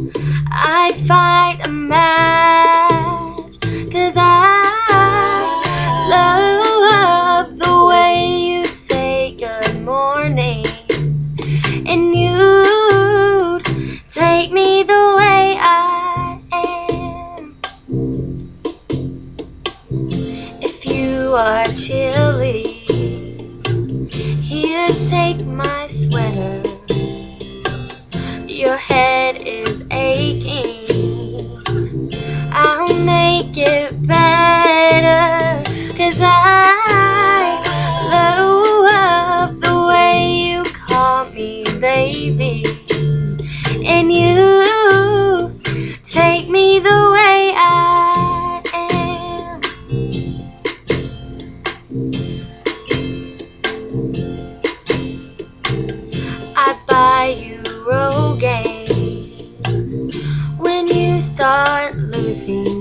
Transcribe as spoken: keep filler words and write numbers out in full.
I'd fight a match, 'cause I love the way you say good morning, and you'd take me the way I am. If you are chilly, here, take my sweater. Your head is aching, I'll make it better, 'cause I love the way you call me baby, and you take me the way I am. I buy you Rogaine when you start losing